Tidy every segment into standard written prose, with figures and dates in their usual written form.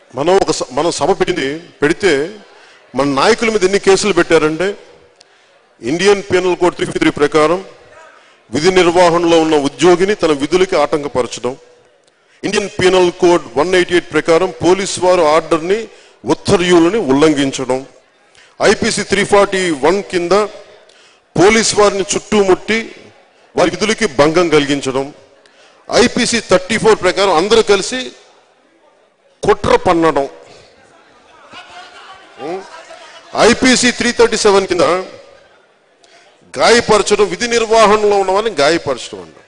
మనం సభ పెడితే మన నాయకుల మీద ఎన్ని కేసులు పెట్టారంటే ఇండియన్ పీనల్ కోడ్ 353 ప్రకారం విధి నిర్వహణలో ఉన్న ఉద్యోగిని తన విధులకి ఆటంకపరచడం, ఇండియన్ పీనల్ కోడ్ 188 ప్రకారం పోలీసు వారు ఆర్డర్ని ఉత్తర్వులని ఉల్లంఘించడం, ఐపీసీ 341 కింద పోలీసు వారిని చుట్టుముట్టి వారి విధులకి భంగం కలిగించడం, ఐపీసీ 34 ప్రకారం అందరూ కలిసి కుట్ర పన్నడం, ఐపీసీ 337 కింద గాయపరచడం, విధి నిర్వహణలో ఉన్నవారిని గాయపరచడం అంట.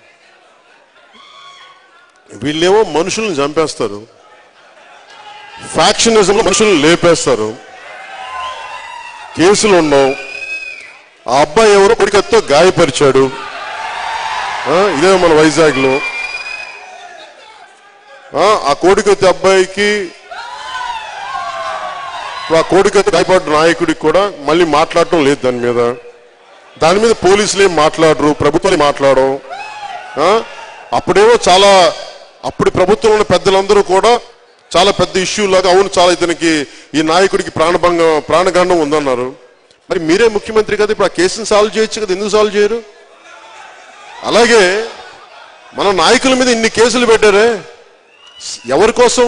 వీళ్ళేమో మనుషుల్ని చంపేస్తారు, ఫ్యాక్షనిజంలో మనుషుల్ని లేపేస్తారు, కేసులు ఉండవు. ఆ అబ్బాయి ఎవరో కొడికత్తో గాయపరిచాడు, ఇదే మన వైజాగ్లో. ఆ కోడికత్తి అబ్బాయికి ఆ కోడికత్తి గాయపడ్డ నాయకుడికి కూడా మళ్ళీ మాట్లాడటం లేదు దాని మీద పోలీసులు ఏం మాట్లాడరు, ప్రభుత్వాలు మాట్లాడరు. అప్పుడేమో అప్పుడు ప్రభుత్వంలో ఉన్న పెద్దలందరూ కూడా చాలా పెద్ద ఇష్యూ లాగా అవును చాలా ఇతనికి ఈ నాయకుడికి ప్రాణగండం ఉందన్నారు. మరి మీరే ముఖ్యమంత్రి కదా, ఇప్పుడు ఆ కేసుని సాల్వ్ చేయొచ్చు కదా, ఎందుకు సాల్వ్ చేయరు? అలాగే మన నాయకుల మీద ఇన్ని కేసులు పెట్టారే ఎవరి కోసం?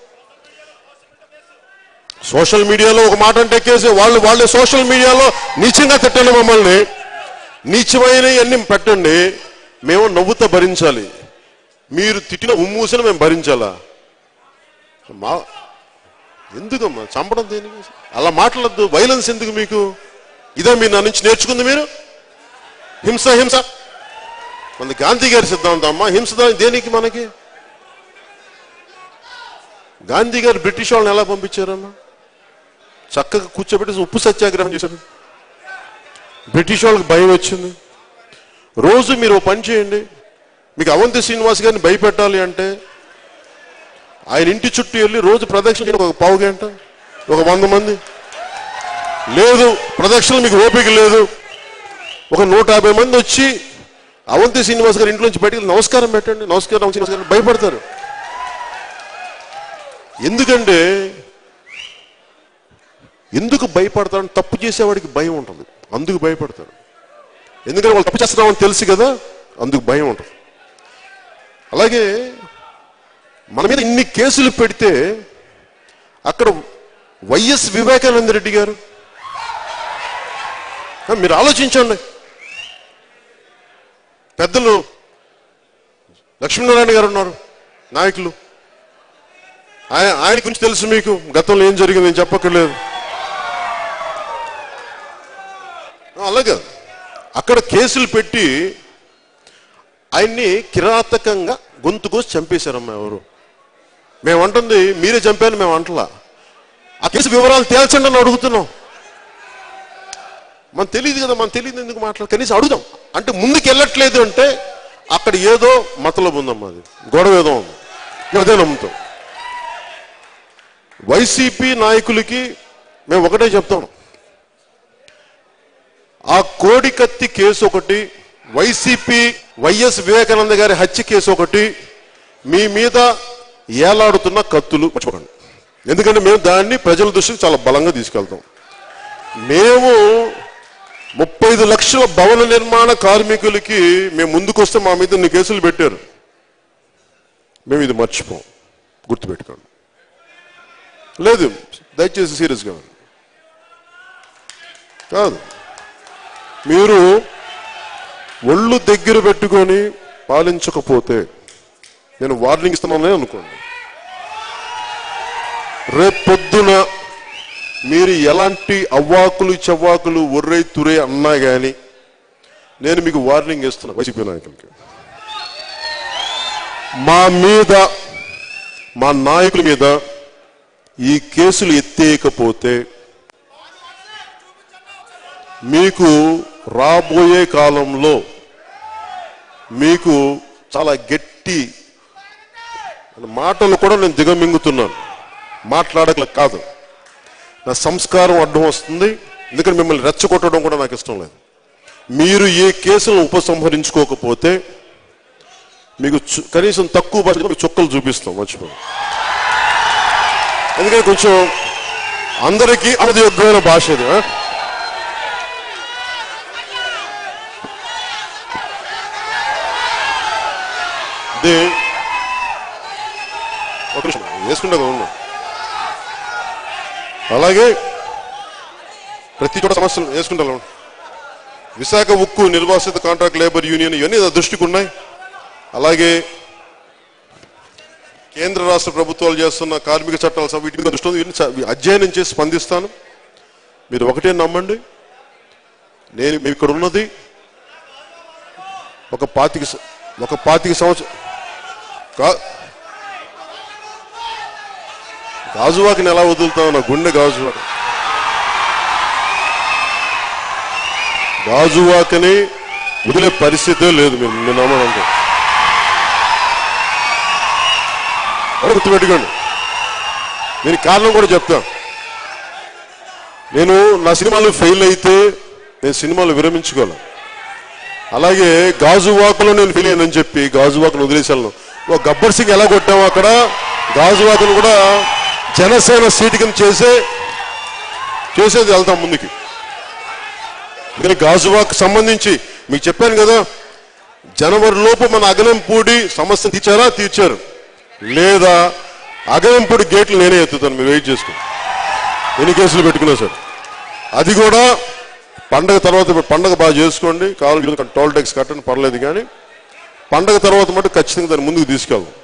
సోషల్ మీడియాలో ఒక మాట అంటే కేసు, వాళ్ళే సోషల్ మీడియాలో నీచంగా తిట్టండి, మమ్మల్ని నీచమైనవి అన్ని పెట్టండి, మేము నవ్వుతా భరించాలి. మీరు తిట్టిన ఉమ్మూసిన మేము భరించాలా? ఎందుకమ్మా చంపడం దేనికి? అలా మాట్లాడద్దు, వైలెన్స్ ఎందుకు మీకు? ఇదే మీరు నా నుంచి నేర్చుకుంది మీరు? హింస మన గాంధీ గారి సిద్ధాంతం అమ్మా, హింస దేనికి మనకి? గాంధీ గారు బ్రిటిష్ వాళ్ళని ఎలా పంపించారమ్మా? చక్కగా కూర్చోబెట్టి ఉప్పు సత్యాగ్రహం చేశారు. బ్రిటిష్ వాళ్ళకి భయం వచ్చింది. రోజు మీరు పని చేయండి, మీకు అవంతి శ్రీనివాస్ గారిని భయపెట్టాలి అంటే ఆయన ఇంటి చుట్టూ వెళ్ళి రోజు ప్రదక్షిణ ఒక పావు గంట, ఒక 100 మంది. లేదు ప్రదక్షిణలు మీకు ఓపిక లేదు, ఒక 150 మంది వచ్చి అవంతి శ్రీనివాస్ గారి ఇంట్లో నుంచి బయటికి నమస్కారం పెట్టండి, నమస్కారం శ్రీనివాస్ గారు భయపడతారు. ఎందుకంటే ఎందుకు భయపడతారు? తప్పు చేసేవాడికి భయం ఉంటుంది, అందుకు భయపడతారు. ఎందుకంటే వాళ్ళు తప్పు చేస్తున్నామని తెలుసు కదా, అందుకు భయం ఉంటుంది. అలాగే మన మీద ఇన్ని కేసులు పెడితే అక్కడ వైఎస్ వివేకానంద రెడ్డి గారు, మీరు ఆలోచించండి, పెద్దలు లక్ష్మీనారాయణ గారు ఉన్నారు, నాయకులు, ఆయన గురించి తెలుసు మీకు, గతంలో ఏం జరిగింది నేను చెప్పక్కర్లేదు. అలాగే అక్కడ కేసులు పెట్టి ఆయన్ని కిరాతకంగా గొంతు కోసి చంపేశారమ్మా. ఎవరు? మేమంటుంది మీరే చంపాను మేము అంటలా, ఆ కేసు వివరాలు తేల్చండి అని అడుగుతున్నాం. మనకు తెలియదు కదా, మనకు తెలియదు ఎందుకు మాట్లాడు, కనీసం అడుగుదాం. అంటే ముందుకు వెళ్ళట్లేదు అంటే అక్కడ ఏదో మతలబు ఉందమ్మా, అది గొడవ ఏదో ఉంది, అదే నమ్ముతాం. వైసీపీ నాయకులకి మేము ఒకటే చెప్తాం, ఆ కోడికత్తి కేసు ఒకటి, వైసీపీ వైఎస్ వివేకానంద గారి హత్య కేసు ఒకటి, మీ మీద ఏలాడుతున్న కత్తులు మర్చిపోకండి. ఎందుకంటే మేము దాన్ని ప్రజల దృష్టికి చాలా బలంగా తీసుకెళ్తాం. మేము 35 లక్షల భవన నిర్మాణ కార్మికులకి మేము ముందుకొస్తే మా మీద ఇన్ని కేసులు పెట్టారు. మేము ఇది మర్చిపోం, గుర్తుపెట్టుకోండి. లేదు దయచేసి సీరియస్గా కాదు, మీరు ఒళ్ళు దగ్గర పెట్టుకొని పాలించకపోతే నేను వార్నింగ్ ఇస్తున్నానే అనుకోండి. రేపొద్దున మీరు ఎలాంటి అవ్వాకులు చవ్వాకులు ఒర్రే తురే అన్నా కానీ నేను మీకు వార్నింగ్ ఇస్తున్నా. వైసీపీ నాయకులకి మా నాయకుల మీద ఈ కేసులు ఎత్తేయకపోతే మీకు రాబోయే కాలంలో మీకు చాలా గట్టి మాటలు కూడా నేను దిగమింగుతున్నాను, మాట్లాడక కాదు, నా సంస్కారం అడ్డం వస్తుంది. ఎందుకంటే మిమ్మల్ని రెచ్చగొట్టడం కూడా నాకు ఇష్టం లేదు. మీరు ఏ కేసులను ఉపసంహరించుకోకపోతే మీకు కనీసం తక్కువ భాషలో చుక్కలు చూపిస్తాం, మర్చిపోయి. ఎందుకంటే కొంచెం అందరికీ అనుయోగ్యమైన భాష ఇది. ఇది ఒక నిమిషం వేసుకుంటా ఉన్నా. అలాగే ప్రతి చోట సమస్యలు వేసుకుంటా. విశాఖ ఉక్కు నిర్వాసిత కాంట్రాక్ట్ లేబర్ యూనియన్ ఇవన్నీ దృష్టికి ఉన్నాయి. అలాగే కేంద్ర రాష్ట్ర ప్రభుత్వాలు చేస్తున్న కార్మిక చట్టాల వీటి దృష్టి అధ్యయనం చేసి స్పందిస్తాను. మీరు ఒకటే నమ్మండి, నేను ఇక్కడ ఉన్నది ఒక 25 సంవత్సరం గాజువాకని ఎలా వదులుతావు? నా గుండె గాజువాకని వదిలే పరిస్థితే లేదు. మీరు నమ్మనంటే గుర్తుపెట్టుకోండి. నేను కారణం కూడా చెప్తాను. నేను నా సినిమాలు ఫెయిల్ అయితే నేను సినిమాలు విరమించుకోవాలి. అలాగే గాజువాకలో నేను ఫెయిల్ అయ్యానని చెప్పి గాజువాకను వదిలేసాను. ఒక గబ్బర్ సింగ్ ఎలా కొట్టామో అక్కడ గాజువాకను కూడా జనసేన సీటు కింద చేసేది వెళ్తాం ముందుకి. అందుకని గాజువాక్ సంబంధించి మీకు చెప్పాను కదా, జనవరి లోపు మన అగనంపూడి సమస్య తీర్చారు లేదా అగనంపూడి గేట్లు నేనే ఎత్తుతాను. మీరు వెయిట్ చేసుకోండి. ఎన్ని కేసులు పెట్టుకున్నా సార్, అది కూడా పండగ తర్వాత. పండగ బాగా చేసుకోండి, కావాలి టోల్ ట్యాక్స్ కట్టండి, పర్లేదు. కానీ పండగ తర్వాత మటు ఖచ్చితంగా దాన్ని ముందుకు తీసుకెళ్దాం.